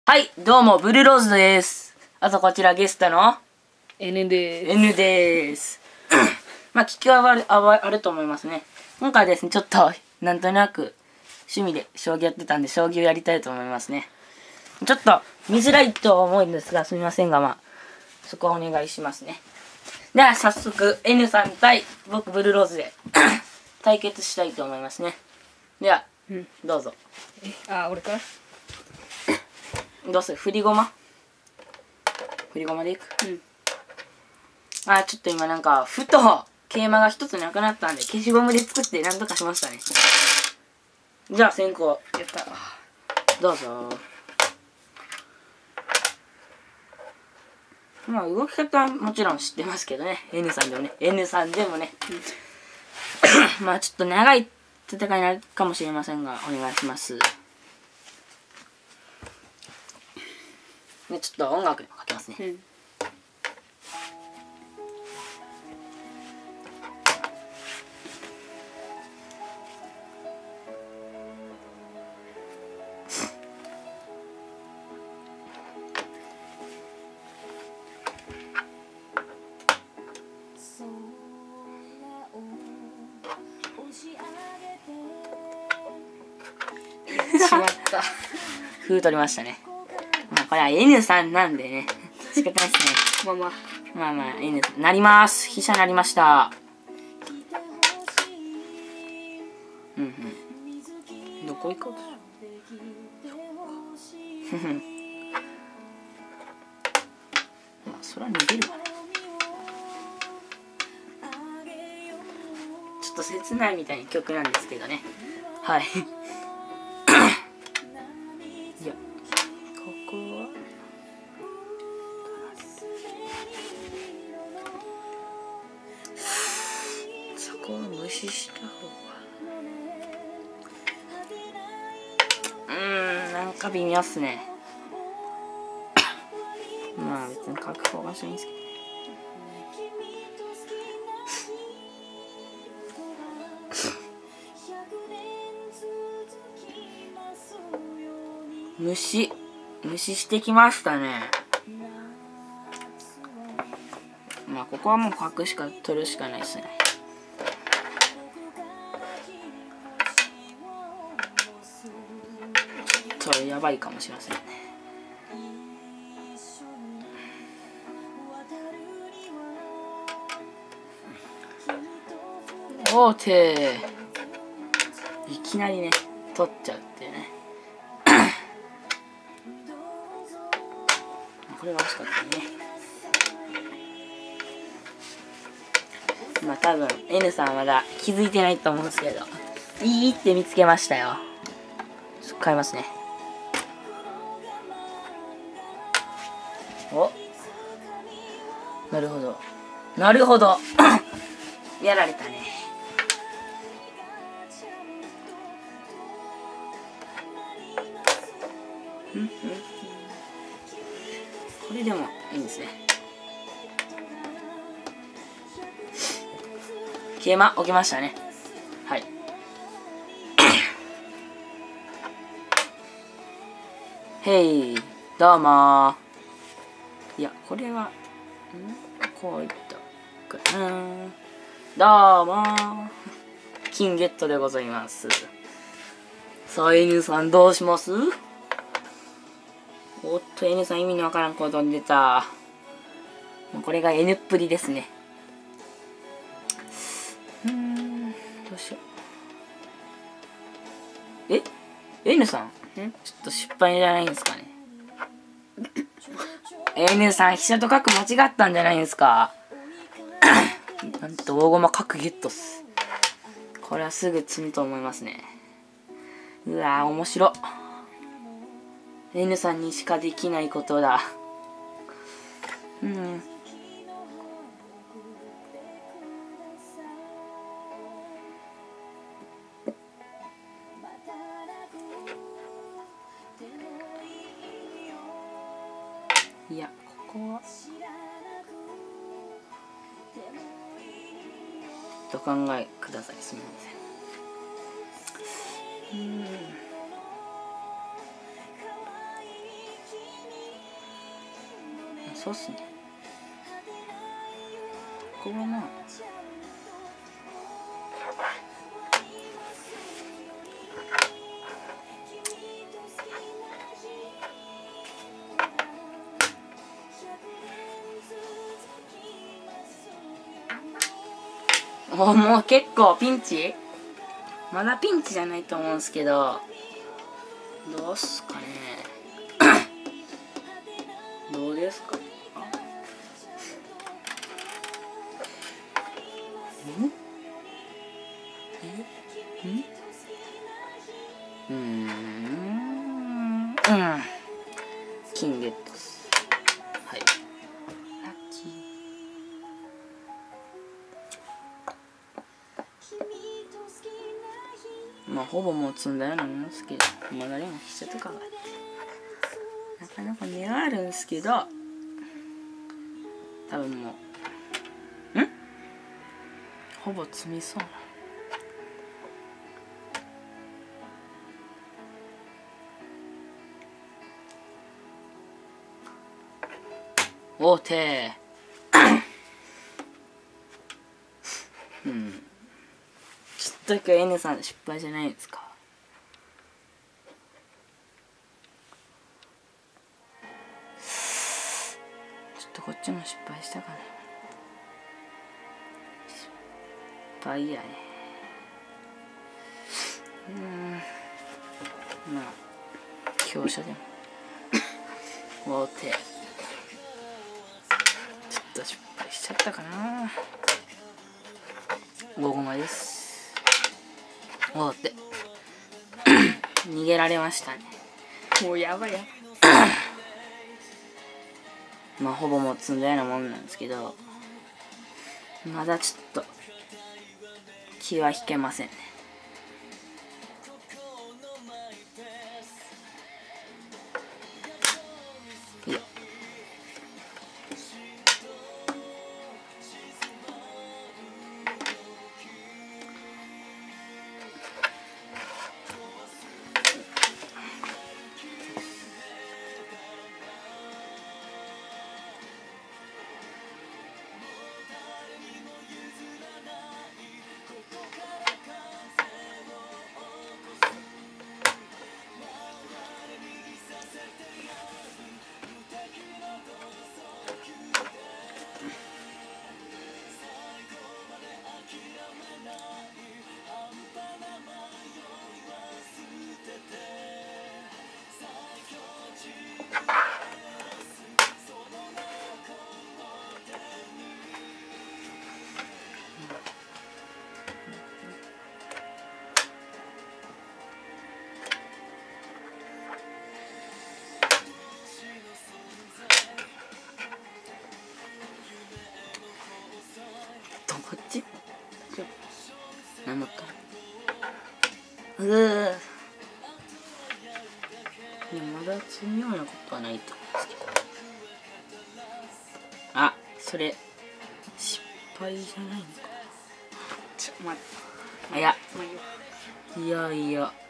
はい、どうも、ブルーローズです。あとこちらゲストの N でーす。 N です。まあ、聞きはあると思いますね。今回はですね、ちょっと、なんとなく、趣味で将棋やってたんで、将棋をやりたいと思いますね。ちょっと、見づらいと思うんですが、すみませんが、まあ、そこはお願いしますね。では、早速、N さん対僕、ブルーローズで対決したいと思いますね。では、どうぞ。 俺からどうする？振り駒でいく？ちょっと今なんか、ふと、桂馬が一つなくなったんで、消しゴムで作ってなんとかしましたね。じゃあ先行。 やった。 どうぞ。まあ動き方はもちろん知ってますけどね。N さんでもね。まあちょっと長い戦いになるかもしれませんが、お願いします。ね、ちょっと音楽でもかけますね。 しまった。 風取りましたね。まあこれは N さんなんでね。仕方ないですね。まあ N さん。なります。飛車なりました。どこ行こうとまあそれは逃げるわね。ちょっと切ないみたいな曲なんですけどね。はい。いや、ここはそこを無視した方がなんか微妙っすね。まあ別に書く方がしないんですけど。無視してきましたね。まあここはもう角しか取るしかないですね。ちょっとやばいかもしれませんね。王手。いきなりね取っちゃうっていうね。これは惜しかったね。まあ多分 N さんはまだ気づいてないと思うんですけど、いいって見つけましたよ。変えますね。お、なるほどやられたね。これでもいいんですね。桂馬置きましたね。はい。へい、どうもー。いや、これはこういったかな。どうもー。金ゲットでございます。さあ N さんどうします？おっと N さん意味のわからんことに出た。これが N っぷりですね。どうしよう。N さんちょっと失敗じゃないんですかね。N さん飛車と角間違ったんじゃないですか。なんと大駒角ゲットっす。これはすぐ詰むと思いますね。うわー面白。N さんにしかできないことだ。いや、ここはお考えください。すみません。 そうっすね。ここはまあもう結構ピンチ？まだピンチじゃないと思うんですけど、どうっすかね。どうですか。金ゲットです。はい。ラッキー。まあほぼもう積んだようなもんですけど、まだでも飛車とかがあってなかなか値はあるんですけど、多分もうほぼ積みそうな。王手。ちょっと今日 N さん失敗じゃないですか。ちょっとこっちも失敗したかな。失敗やね。まあ強者でも王手。ちょっと失敗しちゃったかな。5駒です。王手。逃げられましたね。 もうやばいや。 まあほぼもう積んだようなもんなんですけど、まだちょっと気は引けませんね。いやこっち何だったいやまだ積むようなことはないと思うんですけど、あ、それ失敗じゃないのか待って。 な。いやまあいいよ。 いやいや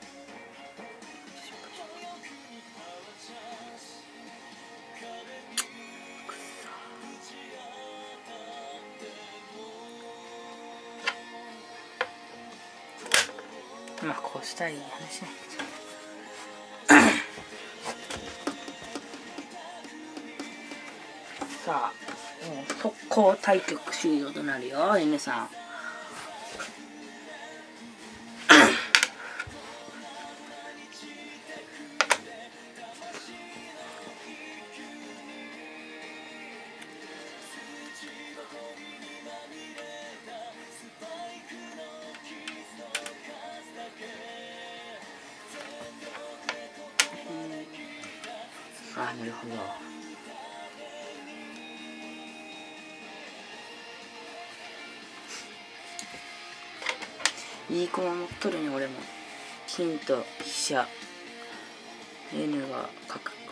まあこうしたらいい話ね。さあもう速攻対局終了となるよ N さん。あ、なるほど。いい駒持っとるね俺も。金と飛車 N が角か。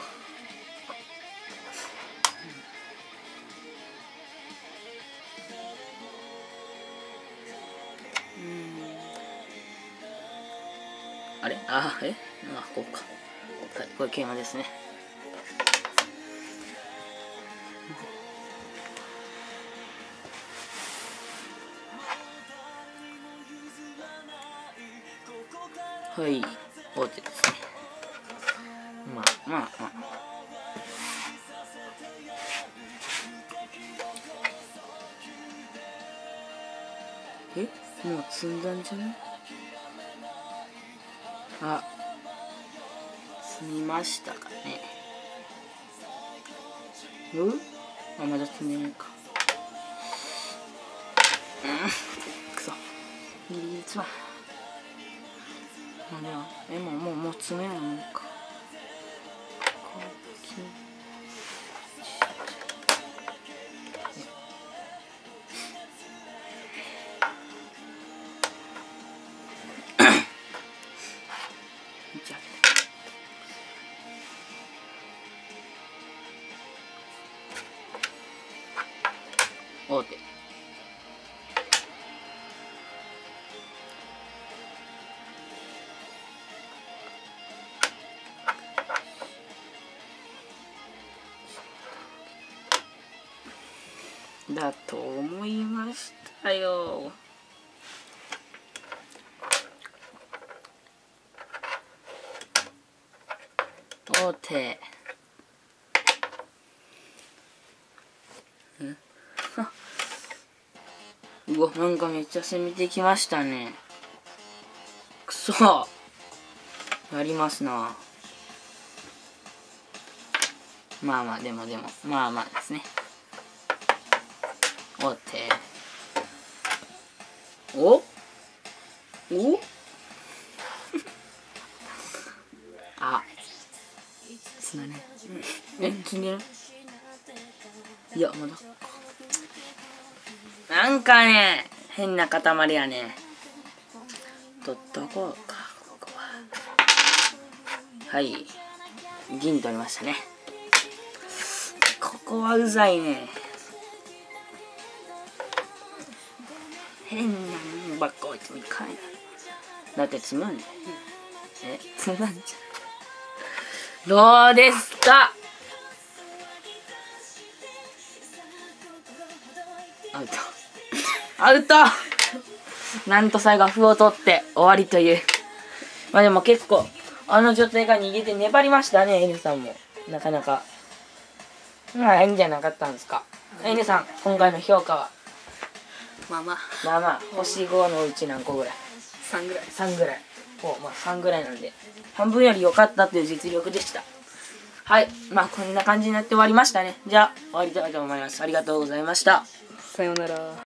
あれあこうか。はい、これ桂馬ですね。 はい、王手ですね。まあまあまあ。もう積んだんじゃない？あ、積みましたかね。あ、まだ積んでないか。くそ。ギリギリつまん。もう詰めないのか。王手。だと思いましたよ。王手。うわ、なんかめっちゃ攻めてきましたね。くそ、やりますな。まあまあ、でもまあまあですね。王手。おあ、つなね。積んでる？いや、まだ。なんかね、変な塊やね。取っとこうか、ここは。はい。銀取りましたね。ここはうざいね。変なもんばっか置いてもいかんや。だって積むんで。積まんじゃん。どうですか？アウト。アウト。なんと最後は歩を取って終わりという。まあでも結構あの女性が逃げて粘りましたね。N さんもなかなか変じゃなかったんですか。N さん今回の評価は？ まあまあ星5のうち何個ぐらい ？3ぐらい。 3ぐらい。まあ3ぐらいなんで半分より良かったという実力でした。はい、まあこんな感じになって終わりましたね。じゃあ終わりたいと思います。ありがとうございました。 さようなら。